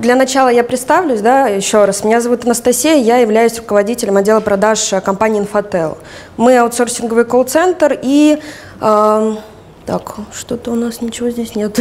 для начала я представлюсь, да, еще раз. Меня зовут Анастасия, я являюсь руководителем отдела продаж компании Infotel. Мы аутсорсинговый колл-центр и... так, что-то у нас ничего здесь нет.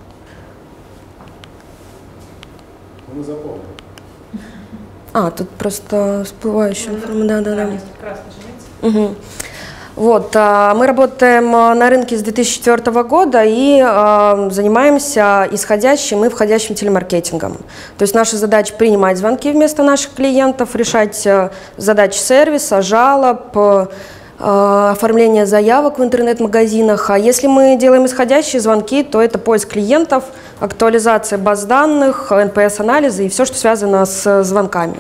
Мы запомним. Тут просто всплывающая информация. Да. Угу. Вот, мы работаем на рынке с 2004 года и занимаемся исходящим и входящим телемаркетингом. То есть наша задача принимать звонки вместо наших клиентов, решать задачи сервиса, жалоб, оформление заявок в интернет-магазинах. А если мы делаем исходящие звонки, то это поиск клиентов, актуализация баз данных, NPS-анализы и все, что связано с звонками.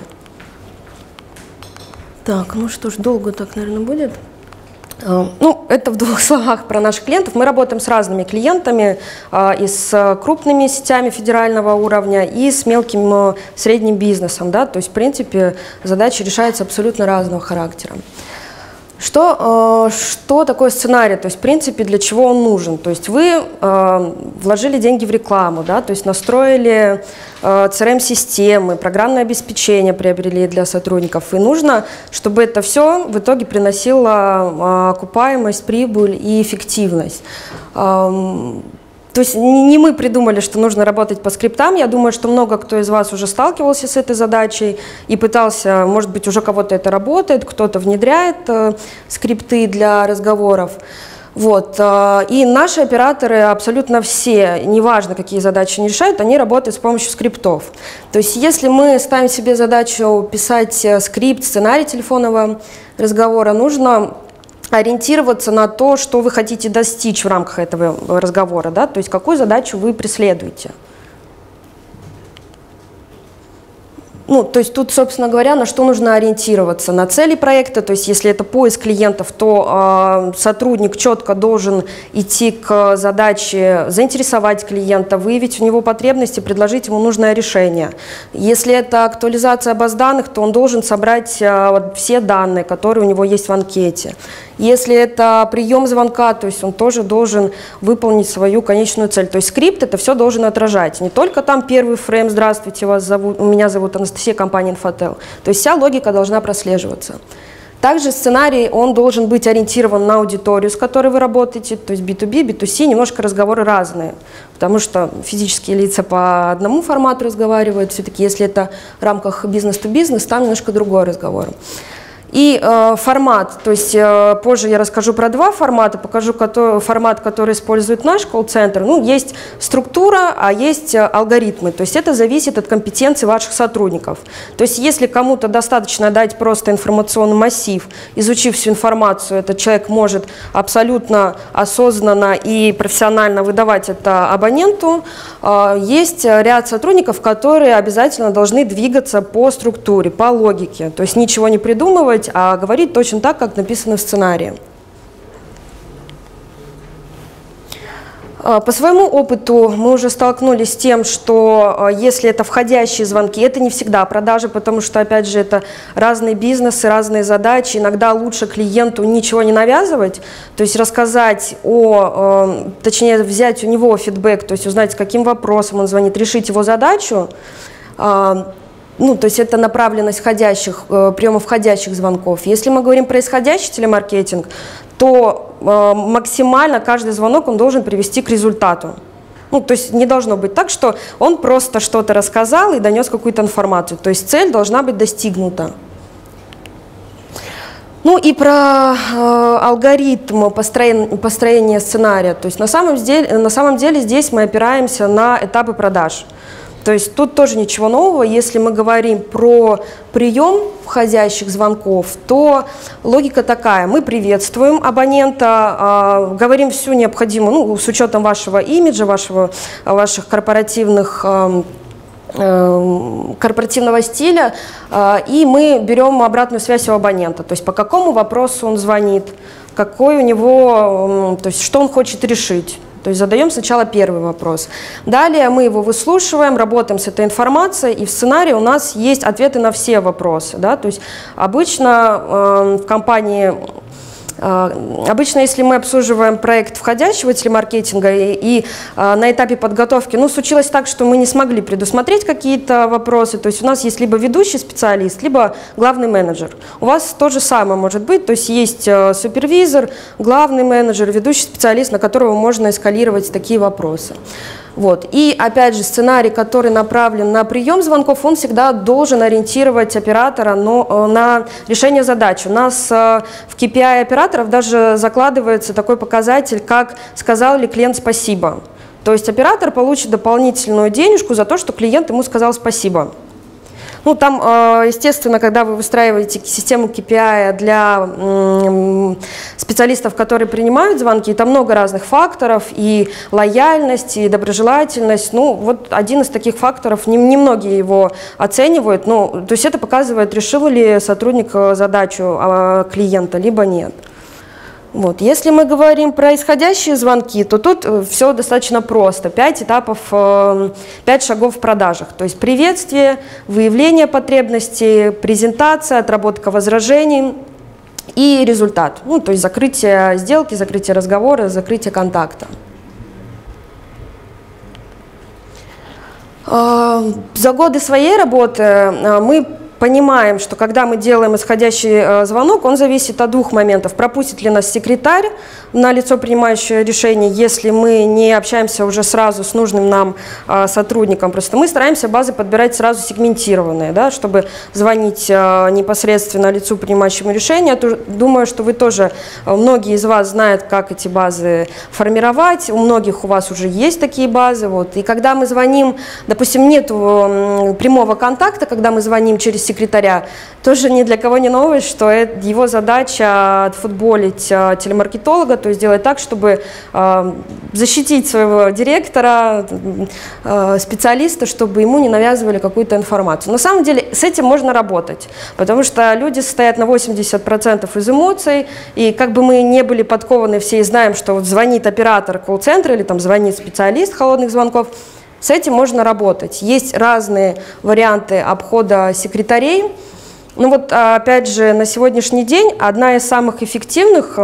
Так, ну что ж, долго так, наверное, будет. Ну, это в двух словах про наших клиентов. Мы работаем с разными клиентами, и с крупными сетями федерального уровня, и с мелким средним бизнесом. Да? То есть, в принципе, задача решается абсолютно разного характера. Что такое сценарий? То есть, в принципе, для чего он нужен? То есть вы вложили деньги в рекламу, да? То есть настроили CRM-системы, программное обеспечение приобрели для сотрудников. И нужно, чтобы это все в итоге приносило окупаемость, прибыль и эффективность. То есть не мы придумали, что нужно работать по скриптам. Я думаю, что много кто из вас уже сталкивался с этой задачей и пытался, может быть, уже кого-то это работает, кто-то внедряет скрипты для разговоров. Вот. И наши операторы абсолютно все, неважно, какие задачи они решают, они работают с помощью скриптов. То есть если мы ставим себе задачу писать скрипт, сценарий телефонного разговора, нужно ориентироваться на то, что вы хотите достичь в рамках этого разговора, да? То есть какую задачу вы преследуете. Ну, то есть тут, собственно говоря, на что нужно ориентироваться? На цели проекта, то есть если это поиск клиентов, то сотрудник четко должен идти к задаче заинтересовать клиента, выявить у него потребности, предложить ему нужное решение. Если это актуализация баз данных, то он должен собрать все данные, которые у него есть в анкете. Если это прием звонка, то есть он тоже должен выполнить свою конечную цель. То есть скрипт это все должен отражать. Не только там первый фрейм «Здравствуйте, меня зовут Анастасия, компания Infotel». То есть вся логика должна прослеживаться. Также сценарий, он должен быть ориентирован на аудиторию, с которой вы работаете, то есть B2B, B2C, немножко разговоры разные, потому что физические лица по одному формату разговаривают, все-таки если это в рамках бизнес-то-бизнес, там немножко другой разговор. И формат, то есть позже я расскажу про два формата, покажу формат, который использует наш колл-центр. Ну, есть структура, а есть алгоритмы, то есть это зависит от компетенции ваших сотрудников. То есть если кому-то достаточно дать просто информационный массив, изучив всю информацию, этот человек может абсолютно осознанно и профессионально выдавать это абоненту. Есть ряд сотрудников, которые обязательно должны двигаться по структуре, по логике, то есть ничего не придумывать, а говорить точно так, как написано в сценарии. По своему опыту мы уже столкнулись с тем, что если это входящие звонки, это не всегда продажи, потому что, опять же, это разные бизнесы, разные задачи. Иногда лучше клиенту ничего не навязывать, то есть рассказать точнее, взять у него фидбэк, то есть узнать, с каким вопросом он звонит, решить его задачу. Ну, то есть это направленность приема входящих звонков. Если мы говорим про исходящий телемаркетинг, то максимально каждый звонок он должен привести к результату. Ну, то есть не должно быть так, что он просто что-то рассказал и донес какую-то информацию. То есть цель должна быть достигнута. Ну и про алгоритм построения сценария. То есть на самом деле здесь мы опираемся на этапы продаж. То есть тут тоже ничего нового. Если мы говорим про прием входящих звонков, то логика такая. Мы приветствуем абонента, говорим всю необходимую, ну, с учетом вашего имиджа, ваших корпоративного стиля, и мы берем обратную связь у абонента. То есть по какому вопросу он звонит, какой у него, то есть что он хочет решить. То есть задаем сначала первый вопрос. Далее мы его выслушиваем, работаем с этой информацией, и в сценарии у нас есть ответы на все вопросы. Да? То есть обычно в компании Обычно, если мы обслуживаем проект входящего телемаркетинга и на этапе подготовки, ну, случилось так, что мы не смогли предусмотреть какие-то вопросы, то есть у нас есть либо ведущий специалист, либо главный менеджер. У вас то же самое может быть, то есть есть супервизор, главный менеджер, ведущий специалист, на которого можно эскалировать такие вопросы. Вот. И опять же, сценарий, который направлен на прием звонков, он всегда должен ориентировать оператора на решение задач. У нас в KPI операторов даже закладывается такой показатель, как сказал ли клиент спасибо. То есть оператор получит дополнительную денежку за то, что клиент ему сказал спасибо. Ну, там, естественно, когда вы выстраиваете систему KPI для специалистов, которые принимают звонки, там много разных факторов, и лояльность, и доброжелательность. Ну, вот один из таких факторов, немногие его оценивают, ну, то есть это показывает, решил ли сотрудник задачу клиента, либо нет. Вот. Если мы говорим про исходящие звонки, то тут все достаточно просто. 5 этапов, 5 шагов в продажах. То есть приветствие, выявление потребностей, презентация, отработка возражений и результат. Ну, то есть закрытие сделки, закрытие разговора, закрытие контакта. За годы своей работы мы понимаем, что когда мы делаем исходящий звонок, он зависит от двух моментов. Пропустит ли нас секретарь на лицо, принимающее решение, если мы не общаемся уже сразу с нужным нам сотрудником. Просто мы стараемся базы подбирать сразу сегментированные, да, чтобы звонить непосредственно лицу, принимающему решение. Я думаю, что вы тоже, многие из вас знают, как эти базы формировать. У многих у вас уже есть такие базы. Вот. И когда мы звоним, допустим, нет прямого контакта, когда мы звоним через секретаря, тоже ни для кого не новость, что его задача отфутболить телемаркетолога, то есть сделать так, чтобы защитить своего директора, специалиста, чтобы ему не навязывали какую-то информацию. На самом деле с этим можно работать, потому что люди состоят на 80% из эмоций, и как бы мы не были подкованы все и знаем, что вот звонит оператор колл-центра или там звонит специалист холодных звонков, с этим можно работать. Есть разные варианты обхода секретарей. Ну вот, опять же, на сегодняшний день одна из самых эффективных,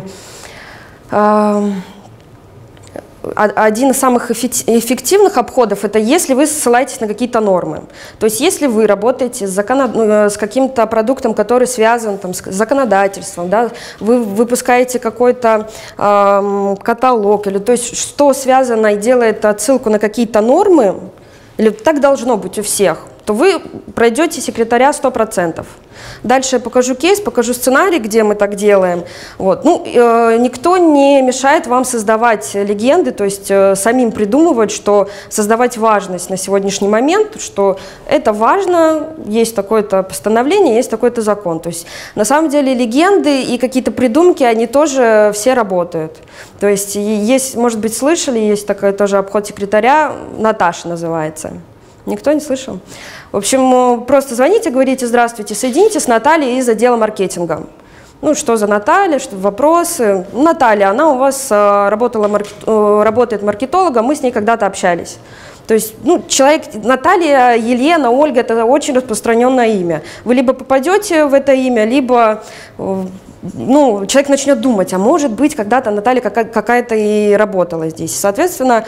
один из самых эффективных обходов – это если вы ссылаетесь на какие-то нормы. То есть если вы работаете с каким-то продуктом, который связан там, с законодательством, да, вы выпускаете какой-то каталог, или, то есть что связано и делает отсылку на какие-то нормы, или так должно быть у всех, то вы пройдете секретаря 100%. Дальше я покажу кейс, покажу сценарий, где мы так делаем. Вот. Ну, никто не мешает вам создавать легенды, то есть самим придумывать, что создавать важность на сегодняшний момент, что это важно, есть такое-то постановление, есть такой-то закон. То есть на самом деле легенды и какие-то придумки, они тоже все работают. То есть, может быть, слышали, есть такой тоже обход секретаря, Наташа называется. Никто не слышал? В общем, просто звоните, говорите: здравствуйте, соедините с Натальей из отдела маркетинга. Ну, что за Наталья, что вопросы. Наталья, она у вас работает маркетологом, мы с ней когда-то общались. То есть, ну, человек, Наталья, Елена, Ольга – это очень распространенное имя. Вы либо попадете в это имя, либо ну, человек начнет думать, а может быть, когда-то Наталья какая-то и работала здесь. Соответственно,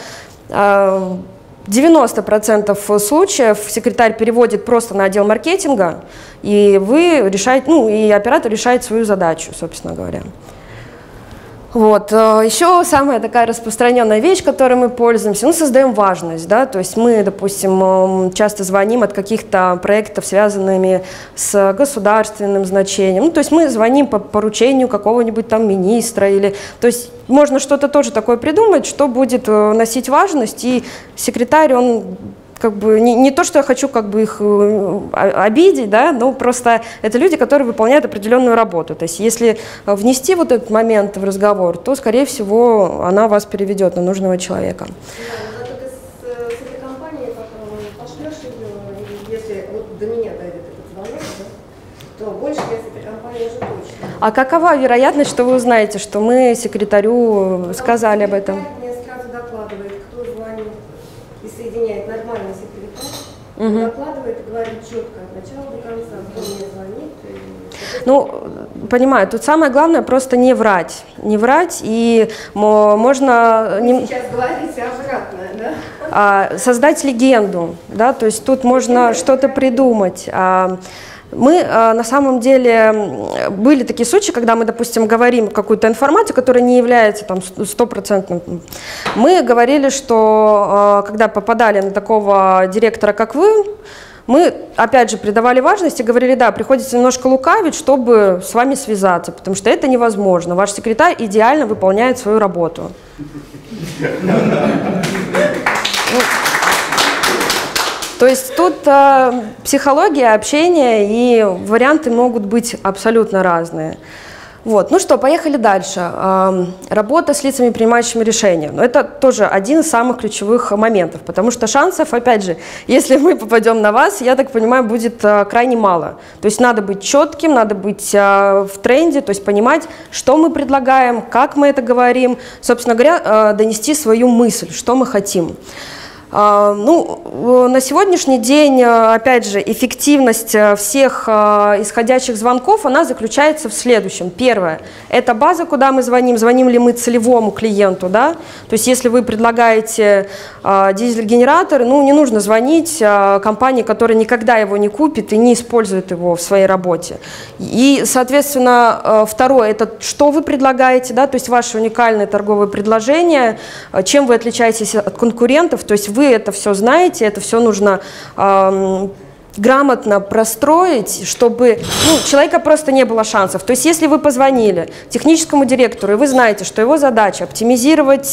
90% случаев секретарь переводит просто на отдел маркетинга, и вы решаете, ну, и оператор решает свою задачу, собственно говоря. Вот. Еще самая такая распространенная вещь, которой мы пользуемся, мы создаем важность, да, то есть мы, допустим, часто звоним от каких-то проектов, связанными с государственным значением, ну, то есть мы звоним по поручению какого-нибудь там министра, или, то есть можно что-то тоже такое придумать, что будет носить важность, и секретарь, он как бы не то, что я хочу как бы их обидеть, да, но просто это люди, которые выполняют определенную работу. То есть если внести вот этот момент в разговор, то, скорее всего, она вас переведет на нужного человека. Да, зато ты с этой компанией потом пошлешь ее, если вот до меня дойдет этот звонок, да, то больше я с этой компанией уже точно. А какова вероятность, что вы узнаете, что мы секретарю сказали об этом? Мне сразу докладывает, кто звонит и соединяет нормальный секретарь, докладывает и говорит четко от начала до конца, кто мне звонит. Ну, понимаю. Тут самое главное просто не врать. Не врать, и можно... Вы сейчас говорите обратное, да? Создать легенду, да, то есть тут можно что-то придумать. Мы на самом деле, были такие случаи, когда мы, допустим, говорим какую-то информацию, которая не является там 100%. Мы говорили, что когда попадали на такого директора, как вы, мы, опять же, придавали важность и говорили, да, приходится немножко лукавить, чтобы с вами связаться, потому что это невозможно. Ваш секретарь идеально выполняет свою работу. То есть тут психология, общение и варианты могут быть абсолютно разные. Вот. Ну что, поехали дальше. Работа с лицами, принимающими решения. Но это тоже один из самых ключевых моментов, потому что шансов, опять же, если мы попадем на вас, я так понимаю, будет крайне мало. То есть надо быть четким, надо быть в тренде, то есть понимать, что мы предлагаем, как мы это говорим, собственно говоря, донести свою мысль, что мы хотим. Ну, на сегодняшний день, опять же, эффективность всех исходящих звонков, она заключается в следующем. Первое – это база, куда мы звоним ли мы целевому клиенту, да? То есть если вы предлагаете дизель-генератор, ну, не нужно звонить компании, которая никогда его не купит и не использует его в своей работе. И, соответственно, второе – это что вы предлагаете, да? То есть ваше уникальное торговое предложение, чем вы отличаетесь от конкурентов, то есть вы это все знаете, это все нужно грамотно простроить, чтобы у человека просто не было шансов. То есть если вы позвонили техническому директору, и вы знаете, что его задача оптимизировать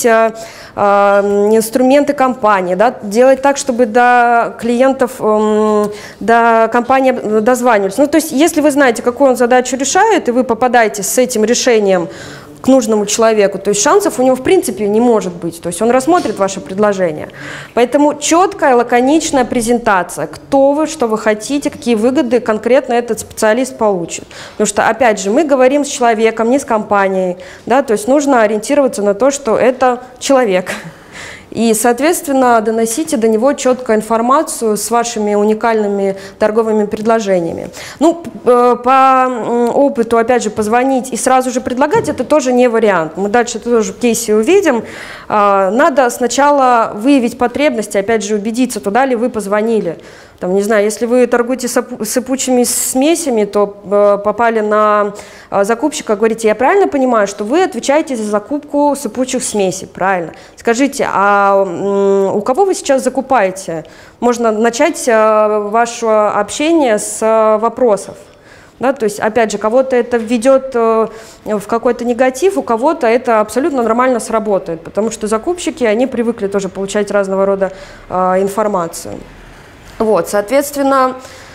инструменты компании, да, делать так, чтобы до клиентов, до компании дозванивались. Ну, то есть если вы знаете, какую он задачу решает, и вы попадаете с этим решением к нужному человеку, то есть шансов у него в принципе не может быть, то есть он рассмотрит ваше предложение. Поэтому четкая, лаконичная презентация, кто вы, что вы хотите, какие выгоды конкретно этот специалист получит. Потому что, опять же, мы говорим с человеком, не с компанией, да, то есть нужно ориентироваться на то, что это человек. И, соответственно, доносите до него четкую информацию с вашими уникальными торговыми предложениями. Ну, по опыту, опять же, позвонить и сразу же предлагать – это тоже не вариант. Мы дальше это тоже в кейсе увидим. Надо сначала выявить потребности, опять же, убедиться, туда ли вы позвонили. Там, не знаю, если вы торгуете сыпучими смесями, то попали на закупщика, говорите, я правильно понимаю, что вы отвечаете за закупку сыпучих смесей, правильно? Скажите, а у кого вы сейчас закупаете? Можно начать ваше общение с вопросов. Да, то есть, опять же, кого-то это введет в какой-то негатив, у кого-то это абсолютно нормально сработает, потому что закупщики, они привыкли тоже получать разного рода информацию. Вот, соответственно,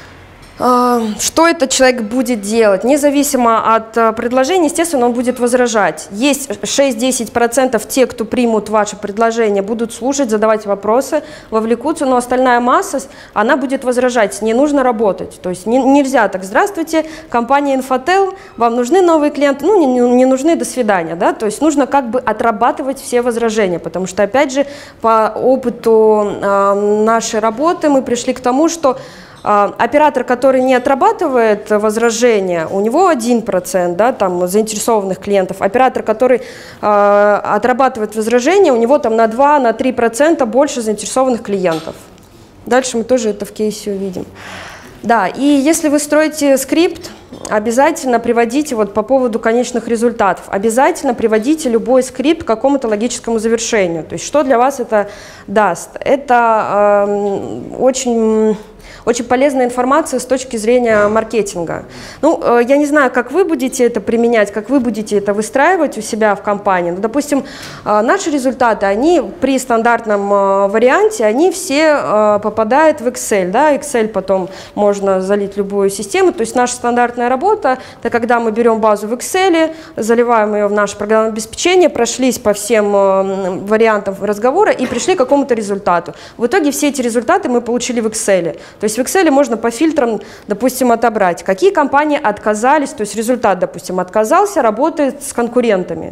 что этот человек будет делать? Независимо от предложения, естественно, он будет возражать. Есть 6-10% те, кто примут ваше предложение, будут слушать, задавать вопросы, вовлекутся, но остальная масса, она будет возражать, не нужно работать. То есть нельзя так, здравствуйте, компания Infotel, вам нужны новые клиенты? Ну, не нужны, до свидания. Да? То есть нужно как бы отрабатывать все возражения, потому что, опять же, по опыту нашей работы мы пришли к тому, что оператор, который не отрабатывает возражения, у него 1%, да, там, заинтересованных клиентов. Оператор, который отрабатывает возражения, у него там на 2-3% больше заинтересованных клиентов. Дальше мы тоже это в кейсе увидим. Да, и если вы строите скрипт, обязательно приводите, вот по поводу конечных результатов, обязательно приводите любой скрипт к какому-то логическому завершению. То есть что для вас это даст? Это очень полезная информация с точки зрения маркетинга. Ну, я не знаю, как вы будете это применять, как вы будете это выстраивать у себя в компании. Но, допустим, наши результаты, они при стандартном варианте, они все попадают в Excel. Да? Excel потом можно залить в любую систему. То есть наша стандартная работа, это когда мы берем базу в Excel, заливаем ее в наше программное обеспечение, прошлись по всем вариантам разговора и пришли к какому-то результату. В итоге все эти результаты мы получили в Excel. То есть в Excel можно по фильтрам, допустим, отобрать, какие компании отказались, то есть результат, допустим, отказался, работает с конкурентами.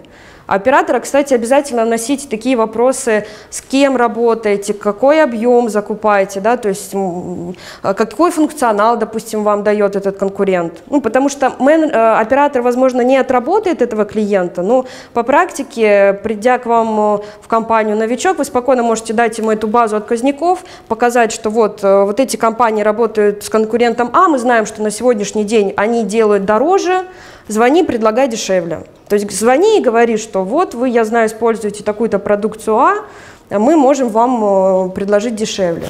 Оператора, кстати, обязательно носите такие вопросы, с кем работаете, какой объем закупаете, да, то есть какой функционал, допустим, вам дает этот конкурент. Ну, потому что оператор, возможно, не отработает этого клиента, но по практике, придя к вам в компанию новичок, вы спокойно можете дать ему эту базу отказников, показать, что вот эти компании работают с конкурентом А, мы знаем, что на сегодняшний день они делают дороже, звони, предлагай дешевле. То есть звони и говори, что вот вы, я знаю, используете такую-то продукцию А, мы можем вам предложить дешевле.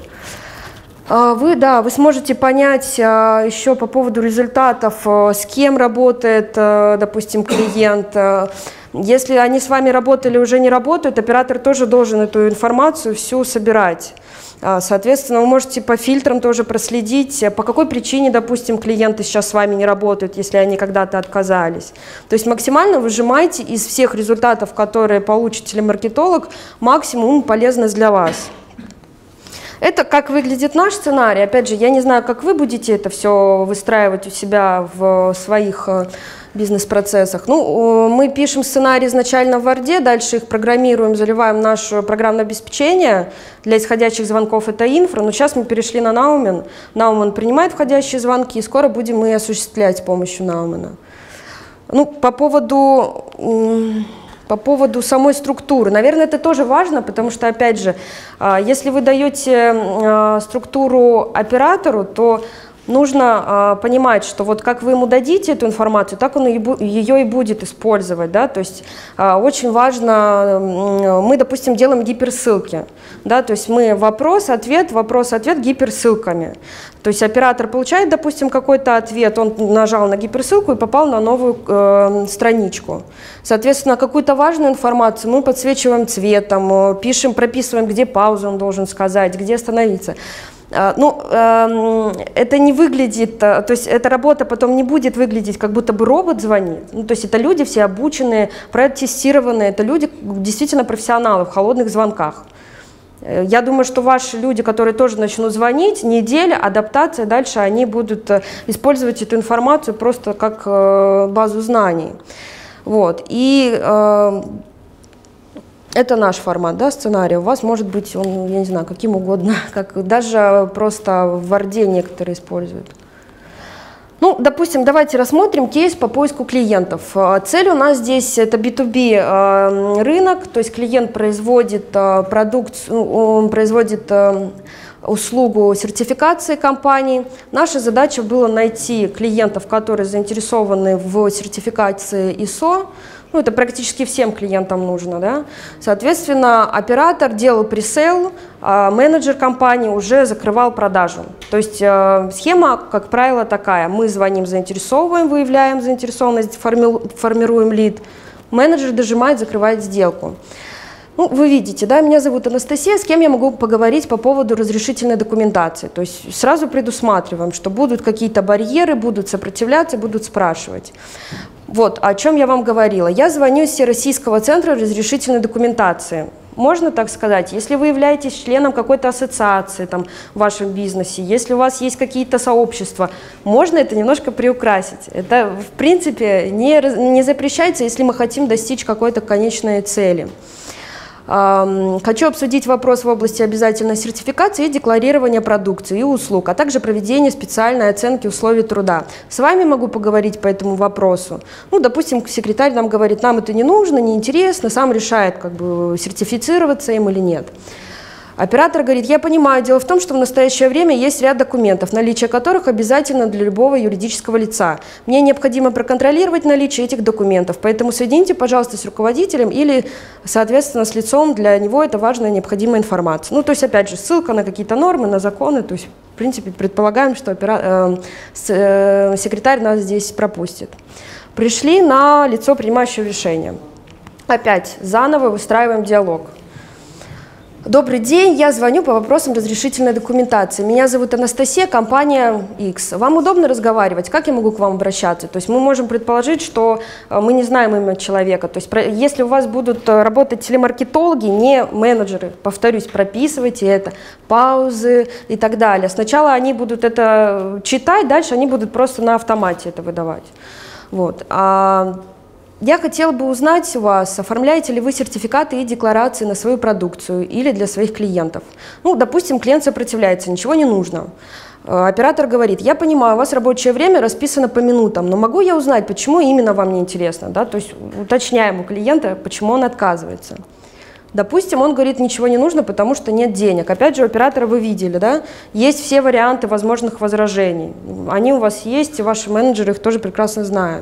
Вы сможете понять еще по поводу результатов, с кем работает, допустим, клиент. Если они с вами работали, уже не работают, оператор тоже должен эту информацию всю собирать. Соответственно, вы можете по фильтрам тоже проследить, по какой причине, допустим, клиенты сейчас с вами не работают, если они когда-то отказались. То есть максимально выжимайте из всех результатов, которые получит телемаркетолог, максимум полезность для вас. Это как выглядит наш сценарий. Опять же, я не знаю, как вы будете это все выстраивать у себя в своих бизнес-процессах. Ну, мы пишем сценарий изначально в Word, дальше их программируем, заливаем наше программное обеспечение. Для исходящих звонков это инфра, но сейчас мы перешли на Naumen. Naumen принимает входящие звонки, и скоро будем и осуществлять с помощью Naumen. Ну, по поводу самой структуры. Наверное, это тоже важно, потому что, опять же, если вы даете структуру оператору, то нужно понимать, что вот как вы ему дадите эту информацию, так он ее и будет использовать. Да? То есть очень важно, мы, допустим, делаем гиперссылки. Да? То есть мы вопрос-ответ гиперссылками. То есть оператор получает, допустим, какой-то ответ, он нажал на гиперссылку и попал на новую страничку. Соответственно, какую-то важную информацию мы подсвечиваем цветом, пишем, прописываем, где паузу он должен сказать, где остановиться. Ну, это не выглядит, то есть эта работа потом не будет выглядеть, как будто бы робот звонит. Ну, то есть это люди все обученные, протестированные, это люди действительно профессионалы в холодных звонках. Я думаю, что ваши люди, которые тоже начнут звонить, неделя, адаптация, дальше они будут использовать эту информацию просто как базу знаний. Вот. И это наш формат, да, сценария. У вас может быть, он, я не знаю, каким угодно, как даже просто в Word некоторые используют. Ну, допустим, давайте рассмотрим кейс по поиску клиентов. Цель у нас здесь это B2B рынок, то есть клиент производит продукцию, он производит услугу сертификации компании. Наша задача была найти клиентов, которые заинтересованы в сертификации ISO. Ну, это практически всем клиентам нужно, да? Соответственно, оператор делал пресейл, а менеджер компании уже закрывал продажу. То есть схема, как правило, такая. Мы звоним, заинтересовываем, выявляем заинтересованность, формируем лид. Менеджер дожимает, закрывает сделку. Ну, вы видите, да, меня зовут Анастасия, с кем я могу поговорить по поводу разрешительной документации. То есть сразу предусматриваем, что будут какие-то барьеры, будут сопротивляться, будут спрашивать. Вот, о чем я вам говорила. Я звоню из Всероссийского центра разрешительной документации. Можно так сказать, если вы являетесь членом какой-то ассоциации там, в вашем бизнесе, если у вас есть какие-то сообщества, можно это немножко приукрасить. Это, в принципе, не запрещается, если мы хотим достичь какой-то конечной цели. Хочу обсудить вопрос в области обязательной сертификации и декларирования продукции и услуг, а также проведения специальной оценки условий труда. С вами могу поговорить по этому вопросу. Ну, допустим, секретарь нам говорит, нам это не нужно, неинтересно, сам решает, как бы, сертифицироваться им или нет. Оператор говорит, я понимаю, дело в том, что в настоящее время есть ряд документов, наличие которых обязательно для любого юридического лица. Мне необходимо проконтролировать наличие этих документов, поэтому соедините, пожалуйста, с руководителем или, соответственно, с лицом, для него это важная необходимая информация. Ну, то есть, опять же, ссылка на какие-то нормы, на законы, то есть, в принципе, предполагаем, что секретарь нас здесь пропустит. Пришли на лицо, принимающее решение. Опять заново выстраиваем диалог. Добрый день, я звоню по вопросам разрешительной документации. Меня зовут Анастасия, компания X. Вам удобно разговаривать? Как я могу к вам обращаться? То есть мы можем предположить, что мы не знаем имя человека. То есть если у вас будут работать телемаркетологи, не менеджеры, повторюсь, прописывайте это, паузы и так далее. Сначала они будут это читать, дальше они будут просто на автомате это выдавать. Вот. Я хотела бы узнать у вас, оформляете ли вы сертификаты и декларации на свою продукцию или для своих клиентов. Ну, допустим, клиент сопротивляется, ничего не нужно. Оператор говорит: я понимаю, у вас рабочее время расписано по минутам, но могу я узнать, почему именно вам не интересно? Да? То есть уточняем у клиента, почему он отказывается. Допустим, он говорит: ничего не нужно, потому что нет денег. Опять же, у оператора вы видели, да? Есть все варианты возможных возражений. Они у вас есть, и ваши менеджеры их тоже прекрасно знают.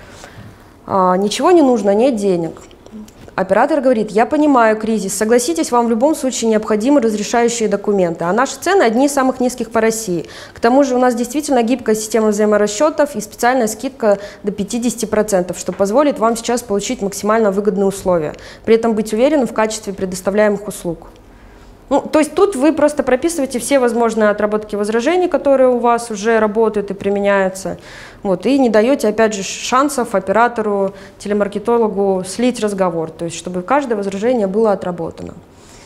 Ничего не нужно, нет денег. Оператор говорит: я понимаю кризис, согласитесь, вам в любом случае необходимы разрешающие документы, а наши цены одни из самых низких по России. К тому же у нас действительно гибкая система взаиморасчетов и специальная скидка до 50%, что позволит вам сейчас получить максимально выгодные условия, при этом быть уверенным в качестве предоставляемых услуг. Ну, то есть тут вы просто прописываете все возможные отработки возражений, которые у вас уже работают и применяются, вот, и не даете, опять же, шансов оператору, телемаркетологу слить разговор, то есть чтобы каждое возражение было отработано.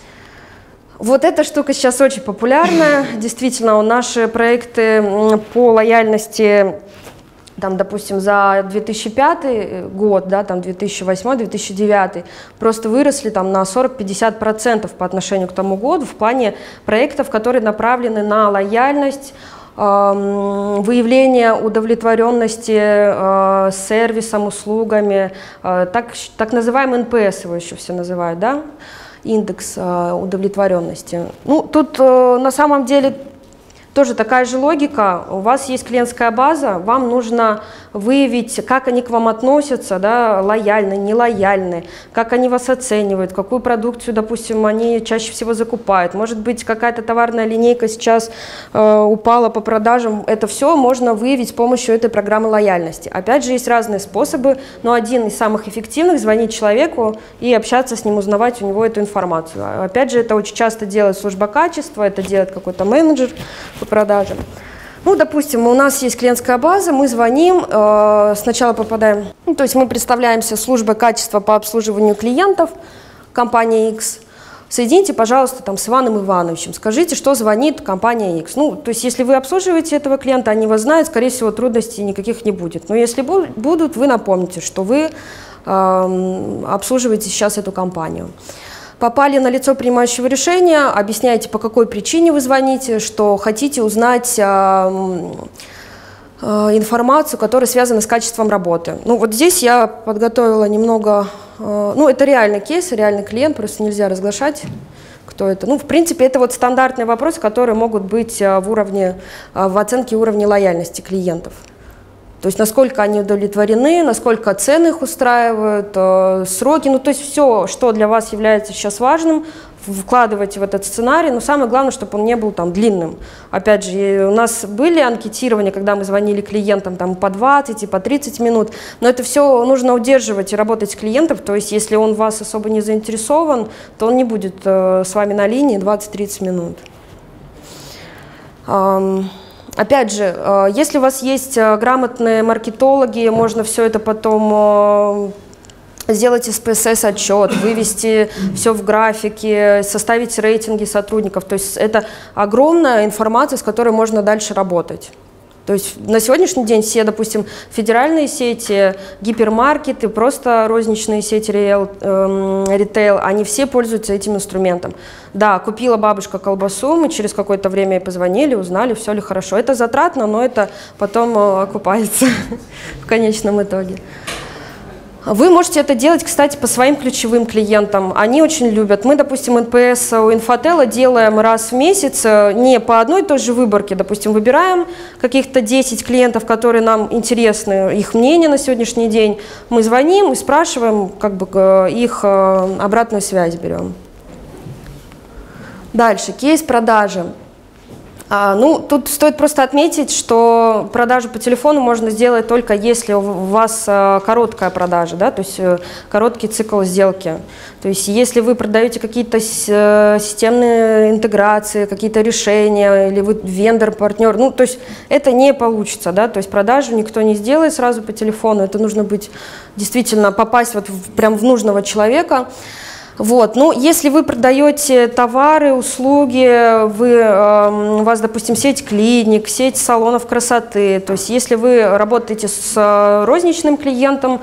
Вот эта штука сейчас очень популярная. Действительно, наши проекты по лояльности, там, допустим, за 2005 год, да, там 2008-2009, просто выросли там на 40-50% по отношению к тому году в плане проектов, которые направлены на лояльность, выявление удовлетворенности сервисом, услугами, так называемый НПС его еще все называют, да, индекс удовлетворенности. Ну, тут на самом деле тоже такая же логика. У вас есть клиентская база, вам нужно выявить, как они к вам относятся, да, лояльны, нелояльны, как они вас оценивают, какую продукцию, допустим, они чаще всего закупают. Может быть, какая-то товарная линейка сейчас упала по продажам. Это все можно выявить с помощью этой программы лояльности. Опять же, есть разные способы, но один из самых эффективных — звонить человеку и общаться с ним, узнавать у него эту информацию. Опять же, это очень часто делает служба качества, это делает какой-то менеджер по продажам. Ну, допустим, у нас есть клиентская база, мы звоним, сначала попадаем, ну, то есть мы представляемся службой качества по обслуживанию клиентов компании X. Соедините, пожалуйста, там, с Иваном Ивановичем, скажите, что звонит компания X. Ну, то есть если вы обслуживаете этого клиента, они вас знают, скорее всего, трудностей никаких не будет. Но если будут, вы напомните, что вы обслуживаете сейчас эту компанию. Попали на лицо принимающего решения, объясняете, по какой причине вы звоните, что хотите узнать информацию, которая связана с качеством работы. Ну, вот здесь я подготовила немного, ну, это реальный кейс, реальный клиент, просто нельзя разглашать, кто это. Ну, в принципе, это вот стандартные вопросы, которые могут быть в оценке уровня лояльности клиентов. То есть насколько они удовлетворены, насколько цены их устраивают, сроки, ну то есть все, что для вас является сейчас важным, вкладывайте в этот сценарий, но самое главное, чтобы он не был там длинным. Опять же, у нас были анкетирования, когда мы звонили клиентам там по 20 и по 30 минут, но это все нужно удерживать и работать с клиентом, то есть если он в вас особо не заинтересован, то он не будет с вами на линии 20-30 минут. Опять же, если у вас есть грамотные маркетологи, можно все это потом сделать SPSS-отчет, вывести все в графике, составить рейтинги сотрудников. То есть это огромная информация, с которой можно дальше работать. То есть на сегодняшний день все, допустим, федеральные сети, гипермаркеты, просто розничные сети ритейл, они все пользуются этим инструментом. Да, купила бабушка колбасу, мы через какое-то время ей позвонили, узнали, все ли хорошо. Это затратно, но это потом окупается в конечном итоге. Вы можете это делать, кстати, по своим ключевым клиентам. Они очень любят. Мы, допустим, НПС у Инфотела делаем раз в месяц, не по одной и той же выборке. Допустим, выбираем каких-то 10 клиентов, которые нам интересны, их мнение на сегодняшний день. Мы звоним и спрашиваем, как бы, их обратную связь берем. Дальше, кейс продажи. Ну, тут стоит просто отметить, что продажу по телефону можно сделать только если у вас короткая продажа, да, то есть короткий цикл сделки. То есть если вы продаете какие-то системные интеграции, какие-то решения, или вы вендор, партнер, ну, то есть это не получится, да, то есть продажу никто не сделает сразу по телефону, это нужно быть, действительно попасть вот прям в нужного человека. Вот. Ну, если вы продаете товары, услуги, у вас, допустим, сеть клиник, сеть салонов красоты, то есть если вы работаете с розничным клиентом,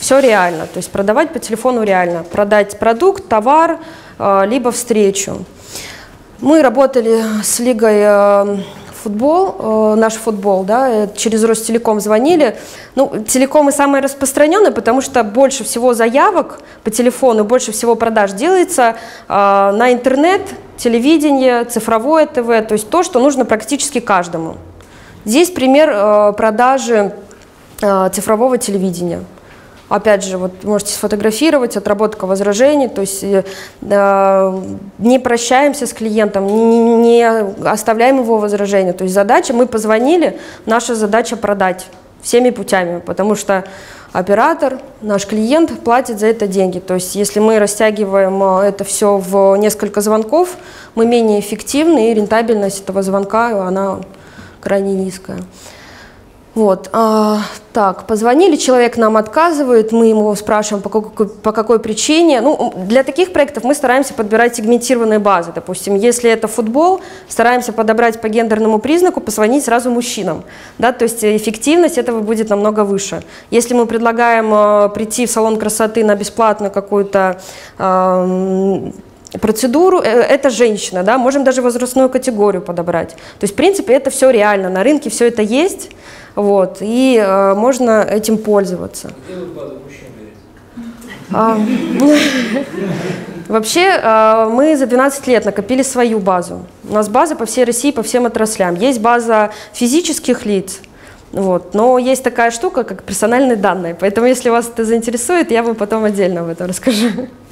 Все реально, то есть продавать по телефону реально. Продать продукт, товар, либо встречу. Мы работали с Лигой футбол, наш футбол, да, через Ростелеком звонили. Ну, телеком и самый распространенный, потому что больше всего заявок по телефону, больше всего продаж делается на интернет, телевидение, цифровое ТВ, то есть то, что нужно практически каждому. Здесь пример продажи цифрового телевидения. Опять же, вот можете сфотографировать, отработка возражений, то есть не прощаемся с клиентом, не оставляем его возражения. То есть задача, мы позвонили, наша задача продать всеми путями, потому что оператор, наш клиент платит за это деньги. То есть если мы растягиваем это все в несколько звонков, мы менее эффективны, и рентабельность этого звонка, она крайне низкая. Вот, так, позвонили, человек нам отказывает, мы ему спрашиваем, по какой причине. Ну, для таких проектов мы стараемся подбирать сегментированные базы. Допустим, если это футбол, стараемся подобрать по гендерному признаку, позвонить сразу мужчинам. Да, то есть эффективность этого будет намного выше. Если мы предлагаем прийти в салон красоты на бесплатную какую-то процедуру, это женщина, да, можем даже возрастную категорию подобрать. То есть, в принципе, это все реально, на рынке все это есть, вот, и можно этим пользоваться. Где вы базу мужчин берете? Вообще, мы за 12 лет накопили свою базу. У нас база по всей России, по всем отраслям. Есть база физических лиц, вот, но есть такая штука, как персональные данные. Поэтому, если вас это заинтересует, я вам потом отдельно об этом расскажу.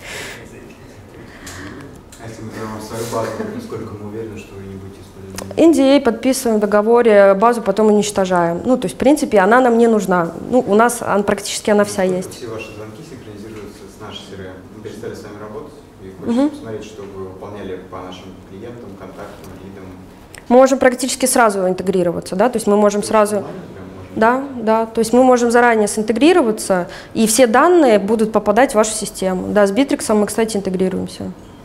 Базу, насколько мы уверены, что вы не будете использовать? NDA подписываем в договоре, базу потом уничтожаем. Ну, то есть, в принципе, она нам не нужна. Ну, у нас практически она вся есть. Все ваши звонки синхронизируются с нашей CRM. Мы перестали с вами работать и хочется посмотреть, что вы выполняли по нашим клиентам, контактам, лидам. Мы можем практически сразу интегрироваться, да, то есть мы можем сразу… Да, да, то есть мы можем заранее синтегрироваться, и все данные будут попадать в вашу систему. Да, с Bittrex мы, кстати, интегрируемся.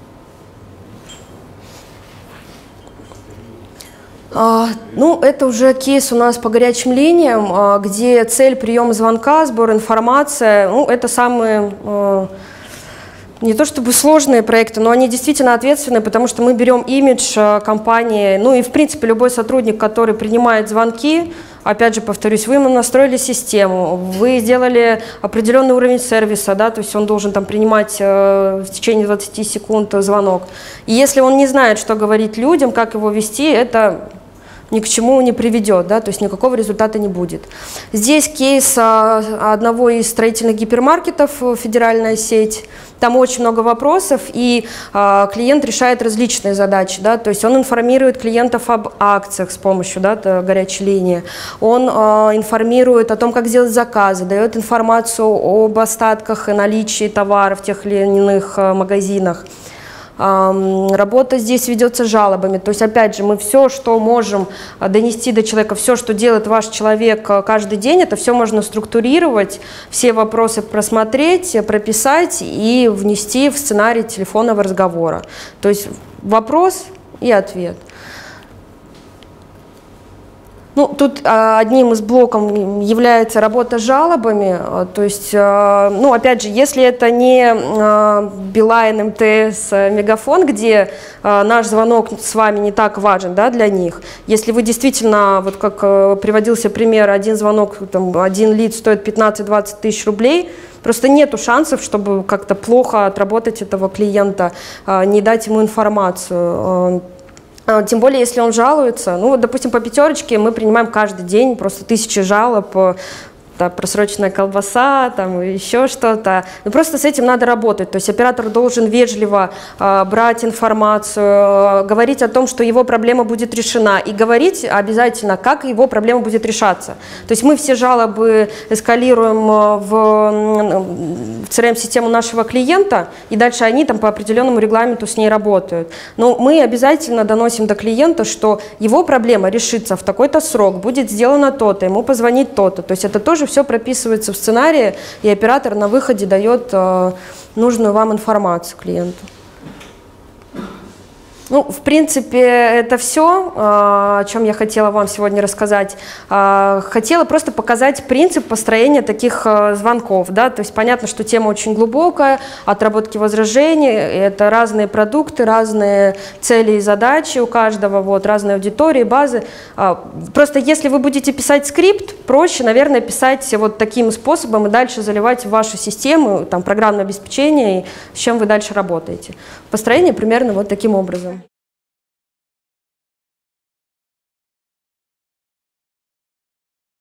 Ну, это уже кейс у нас по горячим линиям, где цель приема звонка, сбор информации, ну, это самые, не то чтобы сложные проекты, но они действительно ответственные, потому что мы берем имидж компании, ну и, в принципе, любой сотрудник, который принимает звонки, опять же, повторюсь, вы ему настроили систему, вы сделали определенный уровень сервиса, да, то есть он должен там принимать в течение 20 секунд звонок. И если он не знает, что говорить людям, как его вести, это ни к чему не приведет, да, то есть никакого результата не будет. Здесь кейс одного из строительных гипермаркетов, федеральная сеть. Там очень много вопросов, и клиент решает различные задачи, да, то есть он информирует клиентов об акциях с помощью, да, горячей линии, он информирует о том, как сделать заказы, дает информацию об остатках и наличии товаров в тех или иных магазинах. Работа здесь ведется жалобами, то есть опять же мы все, что можем донести до человека, все, что делает ваш человек каждый день, это все можно структурировать, все вопросы просмотреть, прописать и внести в сценарий телефонного разговора. То есть вопрос и ответ. Ну, тут одним из блоков является работа с жалобами, то есть, ну, опять же, если это не Билайн, МТС, Мегафон, где наш звонок с вами не так важен, да, для них, если вы действительно, вот как приводился пример, один звонок, там, один лид стоит 15-20 тысяч рублей, просто нету шансов, чтобы как-то плохо отработать этого клиента, не дать ему информацию. Тем более, если он жалуется, ну вот, допустим, по пятерочке мы принимаем каждый день просто тысячи жалоб, да, просроченная колбаса, там еще что-то. Ну, просто с этим надо работать. То есть оператор должен вежливо брать информацию, говорить о том, что его проблема будет решена, и говорить обязательно, как его проблема будет решаться. То есть мы все жалобы эскалируем в CRM-систему нашего клиента, и дальше они там по определенному регламенту с ней работают. Но мы обязательно доносим до клиента, что его проблема решится в такой-то срок, будет сделано то-то, ему позвонить то-то. То есть это тоже все прописывается в сценарии, и оператор на выходе дает нужную вам информацию клиенту. Ну, в принципе, это все, о чем я хотела вам сегодня рассказать. Хотела просто показать принцип построения таких звонков. Да? То есть понятно, что тема очень глубокая, отработки возражений, это разные продукты, разные цели и задачи у каждого, вот, разные аудитории, базы. Просто если вы будете писать скрипт, проще, наверное, писать вот таким способом и дальше заливать в вашу систему там, программное обеспечение, и с чем вы дальше работаете. Построение примерно вот таким образом.